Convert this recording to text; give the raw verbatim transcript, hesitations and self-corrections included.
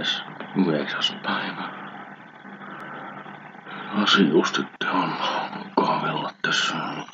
kahdeskymmenesyhdeksäs päivä. Lasi just sitten on kahvilla tässä.